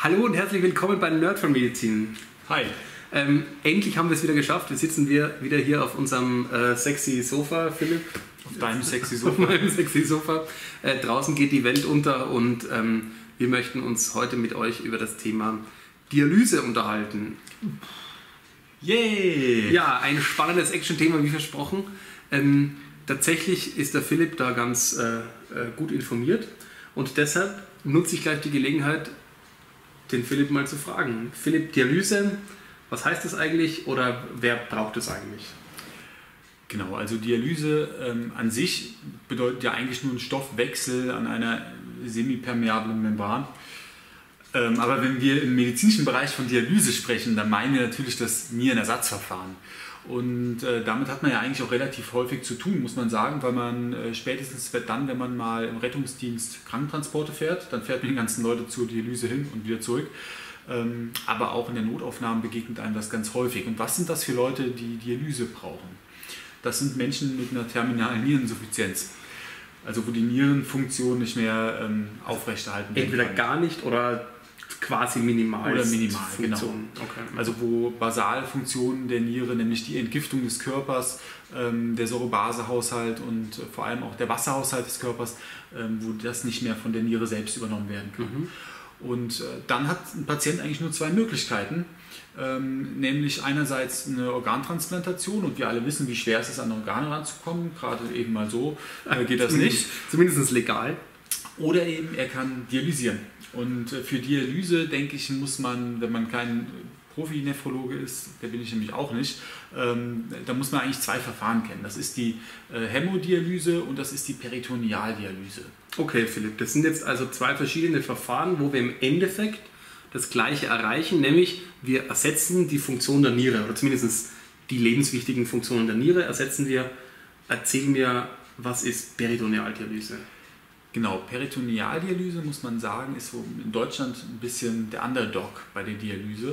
Hallo und herzlich willkommen bei Nerd von Medizin. Hi. Endlich haben wir es wieder geschafft. Wir sitzen wieder hier auf unserem sexy Sofa, Philipp. Auf deinem sexy Sofa. Auf meinem sexy Sofa. Draußen geht die Welt unter und wir möchten uns heute mit euch über das Thema Dialyse unterhalten. Yay! Ja, ein spannendes Action-Thema, wie versprochen. Tatsächlich ist der Philipp da ganz gut informiert und deshalb nutze ich gleich die Gelegenheit, den Philipp mal zu fragen. Philipp, Dialyse, was heißt das eigentlich oder wer braucht es eigentlich? Genau, also Dialyse an sich bedeutet ja eigentlich nur einen Stoffwechsel an einer semipermeablen Membran. Aber wenn wir im medizinischen Bereich von Dialyse sprechen, dann meinen wir natürlich das Nierenersatzverfahren. Und damit hat man ja eigentlich auch relativ häufig zu tun, muss man sagen, weil man spätestens dann, wenn man mal im Rettungsdienst Krankentransporte fährt, dann fährt man die ganzen Leute zur Dialyse hin und wieder zurück. Aber auch in der Notaufnahme begegnet einem das ganz häufig. Und was sind das für Leute, die Dialyse brauchen? Das sind Menschen mit einer terminalen Niereninsuffizienz. Also wo die Nierenfunktion nicht mehr aufrechterhalten werden kann. Entweder gar nicht oder quasi minimal. Oder minimal, genau. Okay. Also wo Basalfunktionen der Niere, nämlich die Entgiftung des Körpers, der Säurebasehaushalt und vor allem auch der Wasserhaushalt des Körpers, wo das nicht mehr von der Niere selbst übernommen werden kann. Und dann hat ein Patient eigentlich nur zwei Möglichkeiten, nämlich einerseits eine Organtransplantation, und wir alle wissen, wie schwer es ist, an Organe ranzukommen, gerade eben mal so geht das nicht. Zumindest legal. Oder eben er kann dialysieren. Und für Dialyse, denke ich, muss man, wenn man kein Profi-Nephrologe ist, der bin ich nämlich auch nicht, da muss man eigentlich zwei Verfahren kennen. Das ist die Hämodialyse und das ist die Peritonealdialyse. Okay, Philipp, das sind jetzt also zwei verschiedene Verfahren, wo wir im Endeffekt das Gleiche erreichen, nämlich wir ersetzen die Funktion der Niere, oder zumindest die lebenswichtigen Funktionen der Niere ersetzen wir. Erzähl mir, was ist Peritonealdialyse? Genau, Peritonealdialyse, muss man sagen, ist so in Deutschland ein bisschen der Underdog bei der Dialyse.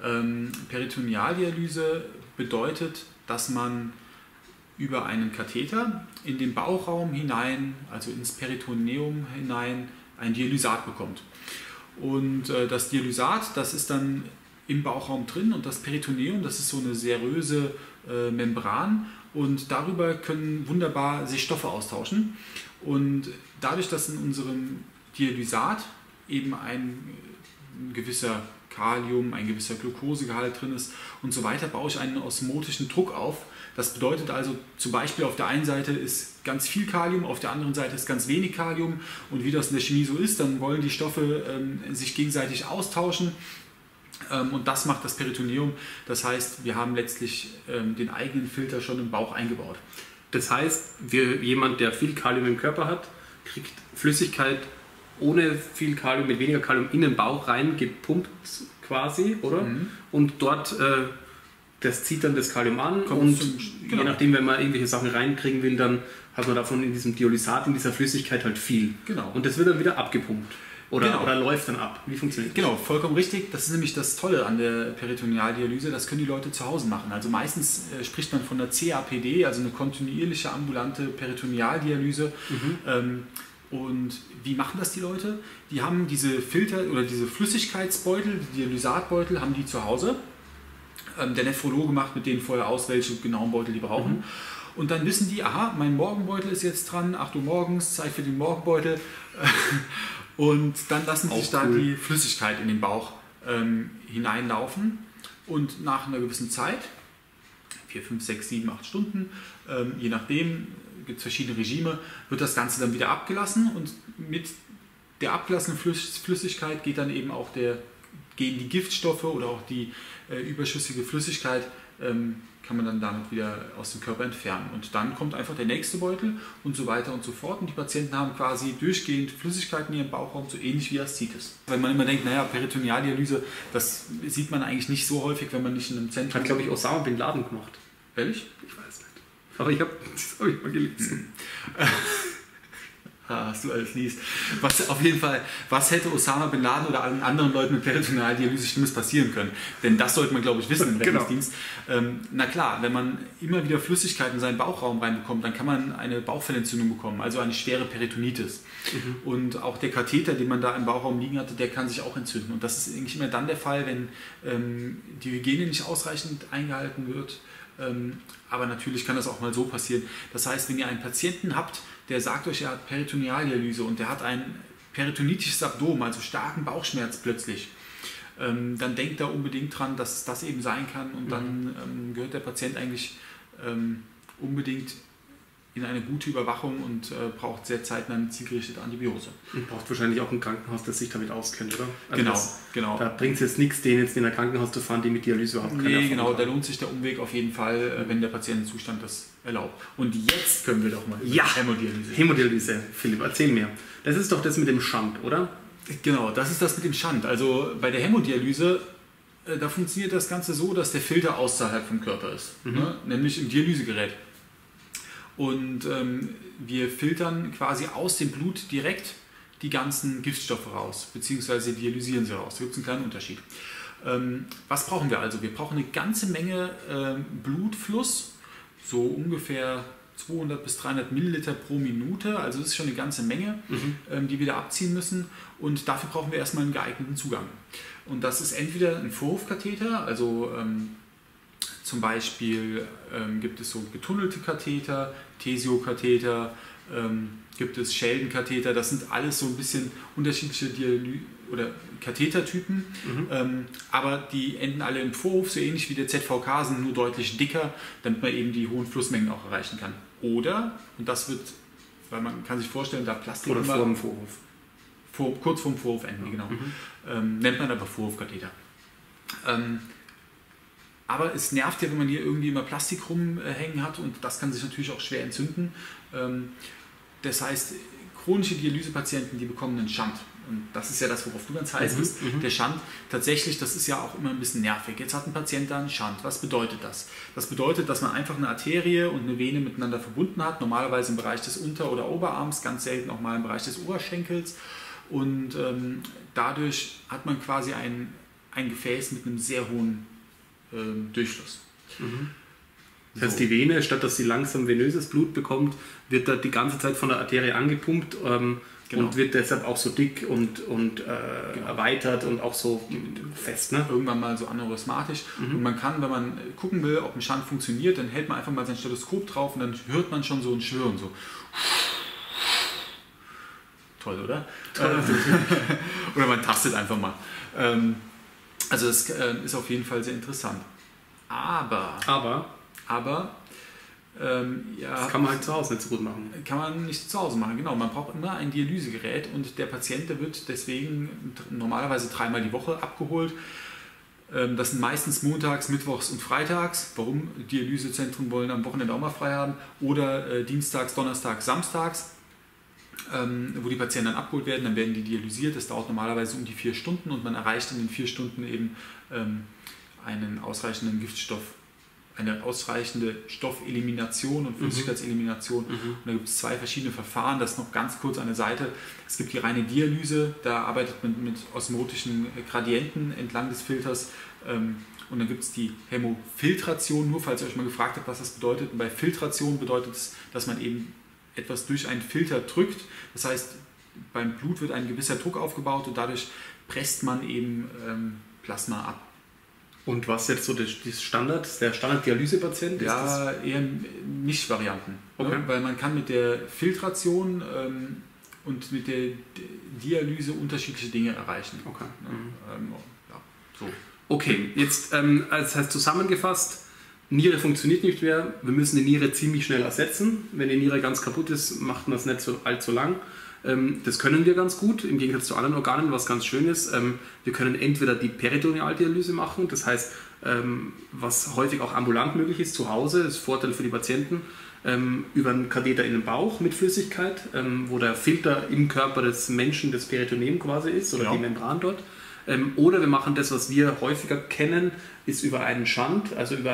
Peritonealdialyse bedeutet, dass man über einen Katheter in den Bauchraum hinein, also ins Peritoneum hinein, ein Dialysat bekommt. Und das Dialysat, das ist dann im Bauchraum drin, und das Peritoneum, das ist so eine seröse Membran, und darüber können wunderbar sich Stoffe austauschen. Und dadurch, dass in unserem Dialysat eben ein gewisser Kalium, ein gewisser Glukosegehalt drin ist und so weiter, baue ich einen osmotischen Druck auf. Das bedeutet also zum Beispiel, auf der einen Seite ist ganz viel Kalium, auf der anderen Seite ist ganz wenig Kalium, und wie das in der Chemie so ist, dann wollen die Stoffe sich gegenseitig austauschen. Und das macht das Peritoneum. Das heißt, wir haben letztlich den eigenen Filter schon im Bauch eingebaut. Das heißt, jemand, der viel Kalium im Körper hat, kriegt Flüssigkeit ohne viel Kalium, mit weniger Kalium in den Bauch rein, gepumpt quasi, oder? Und dort, das zieht dann das Kalium an, und je nachdem, wenn man irgendwelche Sachen reinkriegen will, dann hat man davon in diesem Dialysat, in dieser Flüssigkeit halt viel. Genau. Und das wird dann wieder abgepumpt. Oder läuft dann ab? Wie funktioniert das? Genau, vollkommen richtig. Das ist nämlich das Tolle an der Peritonealdialyse. Das können die Leute zu Hause machen. Also meistens spricht man von der CAPD, also eine kontinuierliche ambulante Peritonealdialyse. Und wie machen das die Leute? Die haben diese Filter oder diese Flüssigkeitsbeutel, die Dialysatbeutel, haben die zu Hause. Der Nephrologe macht mit denen vorher aus, welche genauen Beutel die brauchen. Und dann wissen die, aha, mein Morgenbeutel ist jetzt dran, 8 Uhr morgens, Zeit für den Morgenbeutel. Und dann lassen sich da die Flüssigkeit in den Bauch hineinlaufen, und nach einer gewissen Zeit, 4, 5, 6, 7, 8 Stunden, je nachdem, gibt es verschiedene Regime, wird das Ganze dann wieder abgelassen, und mit der abgelassenen Flüssigkeit geht dann eben auch gehen die Giftstoffe oder auch die überschüssige Flüssigkeit, kann man dann damit wieder aus dem Körper entfernen. Und dann kommt einfach der nächste Beutel und so weiter und so fort. Und die Patienten haben quasi durchgehend Flüssigkeiten in ihrem Bauchraum, so ähnlich wie Aszites. Wenn man immer denkt, naja, Peritonealdialyse, das sieht man eigentlich nicht so häufig, wenn man nicht in einem Zentrum... Hat, glaube ich, Osama Bin Laden gemacht. Ehrlich? Ich weiß nicht. Aber das habe ich mal gelesen. was du alles liest. Auf jeden Fall, was hätte Osama Bin Laden oder allen anderen Leuten mit Peritonealdialyse Schlimmes passieren können? Denn das sollte man, glaube ich, wissen im Rettungsdienst. Na klar, wenn man immer wieder Flüssigkeit in seinen Bauchraum reinbekommt, dann kann man eine Bauchfellentzündung bekommen, also eine schwere Peritonitis. Und auch der Katheter, den man da im Bauchraum liegen hatte, der kann sich auch entzünden. Und das ist eigentlich immer dann der Fall, wenn die Hygiene nicht ausreichend eingehalten wird. Aber natürlich kann das auch mal so passieren. Das heißt, wenn ihr einen Patienten habt, der sagt euch, er hat Peritonealdialyse und der hat ein peritonitisches Abdomen, also starken Bauchschmerz plötzlich, dann denkt er unbedingt dran, dass das eben sein kann und dann gehört der Patient eigentlich unbedingt in eine gute Überwachung und braucht sehr zeitnah eine zielgerichtete Antibiose. Und braucht wahrscheinlich auch ein Krankenhaus, das sich damit auskennt, oder? Also genau. Da bringt es jetzt nichts, den jetzt in ein Krankenhaus zu fahren, die mit Dialyse überhaupt keine Erfahrung haben. Da lohnt sich der Umweg auf jeden Fall, wenn der Patientenzustand das erlaubt. Und jetzt können wir doch mal über Hämodialyse. Hämodialyse, Philipp, erzähl mir. Das ist doch das mit dem Schand, oder? Genau, das ist das mit dem Schand. Also bei der Hämodialyse, da funktioniert das Ganze so, dass der Filter außerhalb vom Körper ist, ne? Nämlich im Dialysegerät. Und wir filtern quasi aus dem Blut direkt die ganzen Giftstoffe raus, beziehungsweise dialysieren sie raus. Da gibt es einen kleinen Unterschied. Was brauchen wir also? Wir brauchen eine ganze Menge Blutfluss, so ungefähr 200 bis 300 Milliliter pro Minute. Also das ist schon eine ganze Menge, die wir da abziehen müssen. Und dafür brauchen wir erstmal einen geeigneten Zugang. Und das ist entweder ein Vorhofkatheter, also zum Beispiel gibt es so getunnelte Katheter, Tesio-Katheter, gibt es Scheldenkatheter. Das sind alles so ein bisschen unterschiedliche oder Kathetertypen, aber die enden alle im Vorhof, so ähnlich wie der ZVK, sind nur deutlich dicker, damit man eben die hohen Flussmengen auch erreichen kann. Oder, und das wird, weil man kann sich vorstellen, da Plastik oder vor dem Vorhof. Kurz vorm Vorhof enden, genau. Nennt man aber Vorhofkatheter. Aber es nervt ja, wenn man hier irgendwie immer Plastik rumhängen hat und das kann sich natürlich auch schwer entzünden. Das heißt, chronische Dialysepatienten, die bekommen einen Schand. Und das ist ja das, worauf du ganz heiß bist. Der Schand, tatsächlich, das ist ja auch immer ein bisschen nervig. Jetzt hat ein Patient da einen Schand. Was bedeutet das? Das bedeutet, dass man einfach eine Arterie und eine Vene miteinander verbunden hat. Normalerweise im Bereich des Unter- oder Oberarms, ganz selten auch mal im Bereich des Oberschenkels. Und dadurch hat man quasi ein Gefäß mit einem sehr hohen Durchfluss. Das heißt, die Vene, statt dass sie langsam venöses Blut bekommt, wird da die ganze Zeit von der Arterie angepumpt und wird deshalb auch so dick und erweitert und auch so fest. Ne? Irgendwann mal so aneurysmatisch. Und man kann, wenn man gucken will, ob ein Schand funktioniert, dann hält man einfach mal sein Stethoskop drauf und dann hört man schon so ein Schwirren. So. Toll, oder? Oder man tastet einfach mal. Also das ist auf jeden Fall sehr interessant. Aber das kann man halt zu Hause nicht so gut machen. Kann man nicht zu Hause machen, genau. Man braucht immer ein Dialysegerät und der Patient, der wird deswegen normalerweise 3-mal die Woche abgeholt. Das sind meistens montags, mittwochs und freitags. Warum? Dialysezentren wollen am Wochenende auch mal frei haben. Oder dienstags, donnerstags, samstags, wo die Patienten dann abgeholt werden. Dann werden die dialysiert. Das dauert normalerweise um die 4 Stunden und man erreicht in den 4 Stunden eben einen ausreichenden Giftstoff, eine ausreichende Stoffelimination und Flüssigkeitselimination. Und da gibt es 2 verschiedene Verfahren, das noch ganz kurz an der Seite. Es gibt die reine Dialyse, da arbeitet man mit osmotischen Gradienten entlang des Filters. Und dann gibt es die Hämofiltration, nur falls ihr euch mal gefragt habt, was das bedeutet. Und bei Filtration bedeutet es, dass man eben etwas durch einen Filter drückt. Das heißt, beim Blut wird ein gewisser Druck aufgebaut und dadurch presst man eben Plasma ab. Und was jetzt so der Standard-Dialysepatient? Ja, eher Mischvarianten. Okay. Ne? Weil man kann mit der Filtration und mit der Dialyse unterschiedliche Dinge erreichen. Okay. So. Okay, jetzt das heißt zusammengefasst, Niere funktioniert nicht mehr, wir müssen die Niere ziemlich schnell ersetzen. Wenn die Niere ganz kaputt ist, macht man das nicht so allzu lang. Das können wir ganz gut, im Gegensatz zu anderen Organen, was ganz schön ist. Wir können entweder die Peritonealdialyse machen, das heißt, was häufig auch ambulant möglich ist, zu Hause, das ist Vorteil für die Patienten, über einen Katheter in den Bauch mit Flüssigkeit, wo der Filter im Körper des Menschen, das Peritoneum quasi ist, oder die Membran dort. Oder wir machen das, was wir häufiger kennen, ist über einen Schand, also über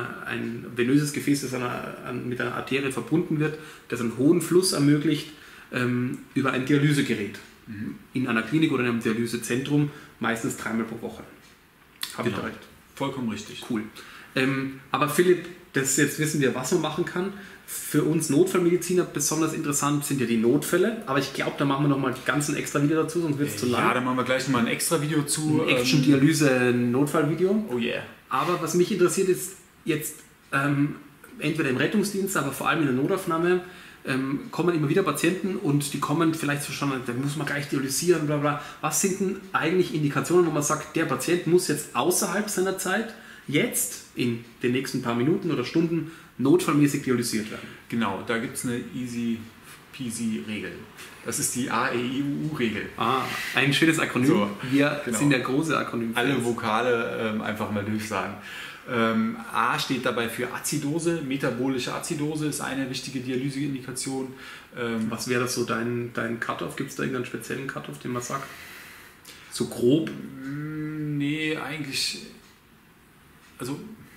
ein venöses Gefäß, das mit einer Arterie verbunden wird, das einen hohen Fluss ermöglicht. über ein Dialysegerät in einer Klinik oder in einem Dialysezentrum, meistens 3-mal pro Woche. Habe ich da recht? Vollkommen richtig. Cool. Aber Philipp, jetzt wissen wir, was man machen kann. Für uns Notfallmediziner besonders interessant sind ja die Notfälle, aber ich glaube, da machen wir nochmal ganz ein extra Video dazu, sonst wird es zu lang. Ja, da machen wir gleich nochmal ein extra Video zu. Ein Action-Dialyse-Notfallvideo. Oh yeah. Aber was mich interessiert ist jetzt entweder im Rettungsdienst, aber vor allem in der Notaufnahme, kommen immer wieder Patienten und die kommen vielleicht so schon, da muss man gleich dialysieren, bla bla. Was sind denn eigentlich Indikationen, wo man sagt, der Patient muss jetzt außerhalb seiner Zeit jetzt in den nächsten paar Minuten oder Stunden notfallmäßig dialysiert werden? Genau, da gibt es eine easy peasy Regel. Das ist die AEIUU-Regel. Ein schönes Akronym. So, wir sind ja große Akronym. Alle Vokale einfach mal durchsagen. A steht dabei für Azidose, metabolische Azidose ist eine wichtige Dialyseindikation. Was wäre das so dein Cut-Off? Gibt es da irgendeinen speziellen Cut-Off, den man sagt? So grob? Nee, eigentlich. Also.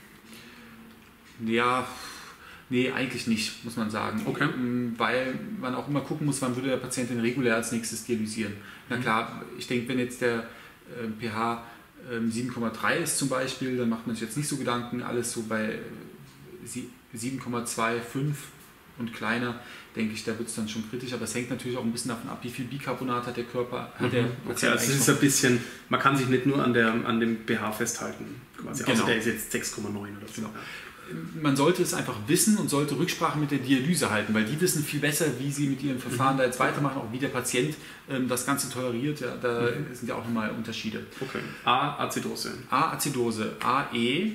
Ja. Nee, eigentlich nicht, muss man sagen. Okay. Weil man auch immer gucken muss, wann würde der Patient denn regulär als nächstes dialysieren. Na klar, ich denke, wenn jetzt der pH 7,3 ist zum Beispiel, dann macht man sich jetzt nicht so Gedanken, alles so bei 7,25 und kleiner, denke ich, da wird es dann schon kritisch, aber es hängt natürlich auch ein bisschen davon ab, wie viel Bicarbonat hat der Körper. Okay, also es ist ein bisschen, man kann sich nicht nur an dem pH festhalten, quasi. Genau. Also der ist jetzt 6,9 oder so. Genau. Man sollte es einfach wissen und sollte Rücksprache mit der Dialyse halten, weil die wissen viel besser, wie sie mit ihrem Verfahren da jetzt weitermachen, auch wie der Patient das Ganze toleriert. Ja, da sind ja auch nochmal Unterschiede. Okay. A, Azidose. A, Azidose. A, E.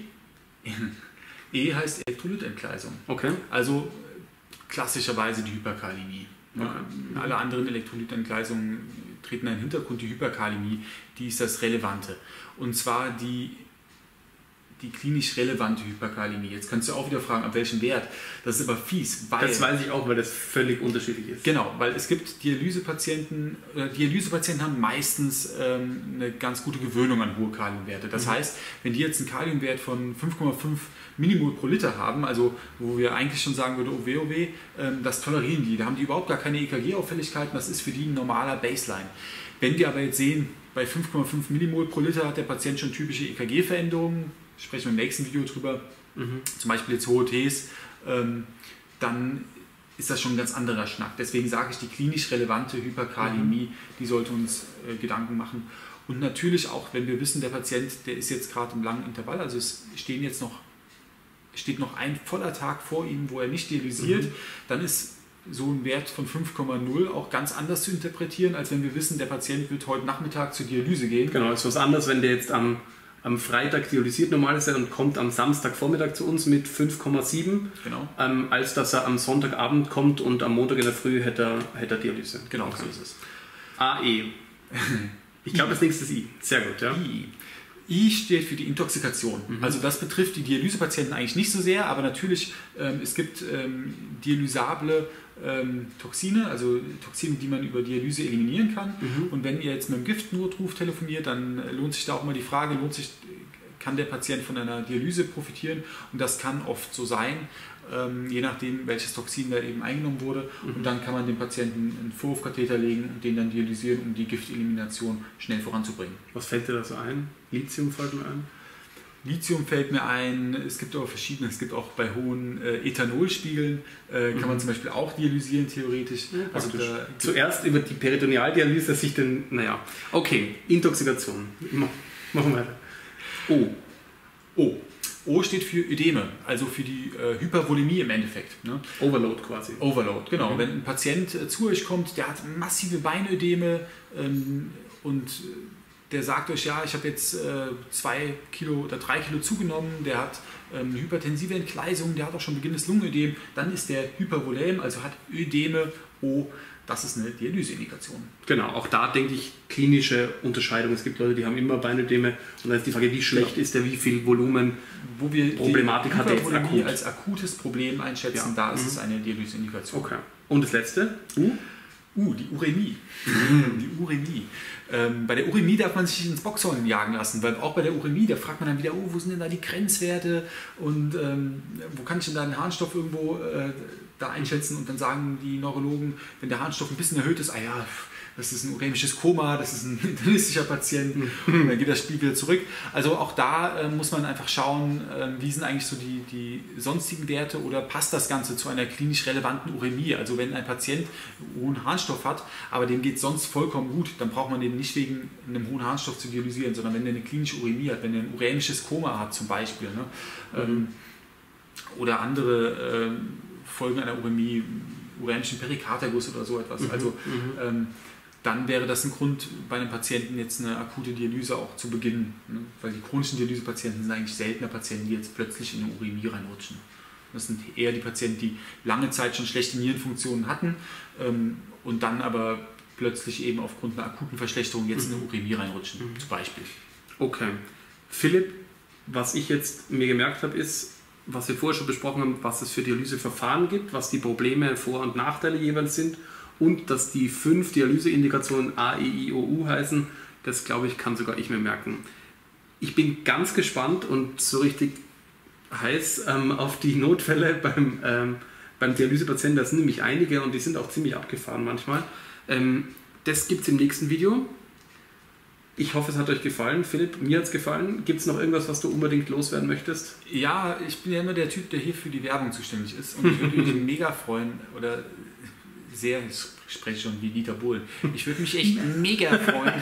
E heißt Elektrolytentgleisung. Okay. Also klassischerweise die Hyperkalämie. Okay. Alle anderen Elektrolytentgleisungen treten in den Hintergrund. Die Hyperkalämie, die ist das Relevante. Und zwar die klinisch relevante Hyperkalämie. Jetzt kannst du auch wieder fragen, ab welchem Wert. Das ist aber fies. Weil, das weiß ich auch, weil das völlig unterschiedlich ist. Genau, weil es gibt Dialysepatienten haben meistens eine ganz gute Gewöhnung an hohe Kaliumwerte. Das heißt, wenn die jetzt einen Kaliumwert von 5,5 Millimol pro Liter haben, also wo wir eigentlich schon sagen würden, oh weh, das tolerieren die. Da haben die überhaupt gar keine EKG-Auffälligkeiten. Das ist für die ein normaler Baseline. Wenn wir aber jetzt sehen, bei 5,5 Millimol pro Liter hat der Patient schon typische EKG-Veränderungen, sprechen wir im nächsten Video drüber, zum Beispiel jetzt hohe Ts, dann ist das schon ein ganz anderer Schnack. Deswegen sage ich, die klinisch relevante Hyperkalämie, die sollte uns Gedanken machen. Und natürlich auch, wenn wir wissen, der Patient, der ist jetzt gerade im langen Intervall, also es steht noch ein voller Tag vor ihm, wo er nicht dialysiert, dann ist so ein Wert von 5,0 auch ganz anders zu interpretieren, als wenn wir wissen, der Patient wird heute Nachmittag zur Dialyse gehen. Genau, ist was anderes, wenn der jetzt am Freitag dialysiert normalerweise und kommt am Samstagvormittag zu uns mit 5,7, genau. Als dass er am Sonntagabend kommt und am Montag in der Früh hätte er Dialyse. Genau, okay. So ist es. AE. Ich glaube, das nächste ist I. Sehr gut, ja. I steht für die Intoxikation. Also das betrifft die Dialysepatienten eigentlich nicht so sehr, aber natürlich, es gibt dialysable Toxine, also Toxine, die man über Dialyse eliminieren kann. Und wenn ihr jetzt mit dem Giftnotruf telefoniert, dann lohnt sich da auch mal die Frage, kann der Patient von einer Dialyse profitieren? Und das kann oft so sein, je nachdem, welches Toxin da eben eingenommen wurde. Und dann kann man dem Patienten einen Vorhofkatheter legen und den dann dialysieren, um die Giftelimination schnell voranzubringen. Was fällt dir da so ein? Lithium fällt mir ein? Lithium fällt mir ein, es gibt auch verschiedene, es gibt auch bei hohen Ethanolspiegeln, kann man zum Beispiel auch dialysieren, theoretisch. Ja, also zuerst über die Peritonealdialyse sich den, okay, Intoxikation. Machen wir weiter. O steht für Ödeme, also für die Hypervolemie im Endeffekt. Ne? Overload quasi. Overload, genau. Wenn ein Patient zu euch kommt, der hat massive Beinödeme und der sagt euch, ja, ich habe jetzt 2 Kilo oder 3 Kilo zugenommen, der hat eine hypertensive Entgleisung, der hat auch schon beginnendes Lungenödem, dann ist der hypervolem, also hat Ödeme, das ist eine Dialyseindikation. Genau, auch da denke ich klinische Unterscheidung. Es gibt Leute, die haben immer Beinödeme und dann ist die Frage, wie schlecht ist der, wie viel Volumen, wo wir Problematik hat er jetzt akut. Als akutes Problem einschätzen, da ist es eine Dialyseindikation. Okay. Und das letzte? Die Urämie. Die Urämie. Bei der Urämie darf man sich ins Boxhorn jagen lassen, weil auch bei der Urämie, da fragt man dann wieder, wo sind denn da die Grenzwerte und wo kann ich denn da einen Harnstoff irgendwo da einschätzen und dann sagen die Neurologen, wenn der Harnstoff ein bisschen erhöht ist, das ist ein urämisches Koma, das ist ein internistischer Patient und dann geht das Spiel wieder zurück. Also auch da muss man einfach schauen, wie sind eigentlich so die sonstigen Werte oder passt das Ganze zu einer klinisch relevanten Urämie. Also wenn ein Patient einen hohen Harnstoff hat, aber dem geht es sonst vollkommen gut, dann braucht man den nicht wegen einem hohen Harnstoff zu dialysieren, sondern wenn der eine klinische Urämie hat, wenn er ein urämisches Koma hat zum Beispiel, ne? Oder andere Folgen einer Urämie, urämischen Perikarderguss oder so etwas. Also dann wäre das ein Grund, bei einem Patienten jetzt eine akute Dialyse auch zu beginnen. Ne? Weil die chronischen Dialysepatienten sind eigentlich seltener Patienten, die jetzt plötzlich in eine Urämie reinrutschen. Das sind eher die Patienten, die lange Zeit schon schlechte Nierenfunktionen hatten und dann aber plötzlich eben aufgrund einer akuten Verschlechterung jetzt in eine Urämie reinrutschen, zum Beispiel. Okay. Philipp, was ich jetzt mir gemerkt habe, ist, was wir vorher schon besprochen haben, was es für Dialyseverfahren gibt, was die Probleme, Vor- und Nachteile jeweils sind und dass die 5 Dialyseindikationen A, E, I, O, U heißen, das glaube ich, kann sogar ich mir merken. Ich bin ganz gespannt und so richtig heiß auf die Notfälle beim Dialysepatienten. Das sind nämlich einige und die sind auch ziemlich abgefahren manchmal. Das gibt es im nächsten Video. Ich hoffe, es hat euch gefallen. Philipp, mir hat es gefallen. Gibt es noch irgendwas, was du unbedingt loswerden möchtest? Ja, ich bin ja immer der Typ, der hier für die Werbung zuständig ist. Und ich würde mich mega freuen, oder sehr, ich spreche schon wie Dieter Bohlen, ich würde mich echt mega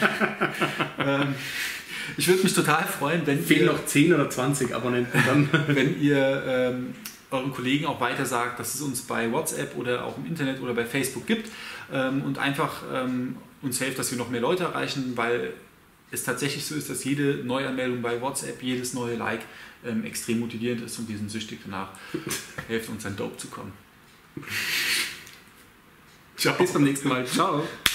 freuen. Ich würde mich total freuen, wenn Fehlen noch 10 oder 20 Abonnenten dann. Wenn ihr euren Kollegen auch weiter sagt, dass es uns bei WhatsApp oder auch im Internet oder bei Facebook gibt und einfach uns hilft, dass wir noch mehr Leute erreichen, weil es tatsächlich so ist, dass jede Neuanmeldung bei WhatsApp, jedes neue Like extrem motivierend ist und wir sind süchtig danach. Helft uns an Dope zu kommen. Ciao. Bis beim nächsten Mal. Ciao.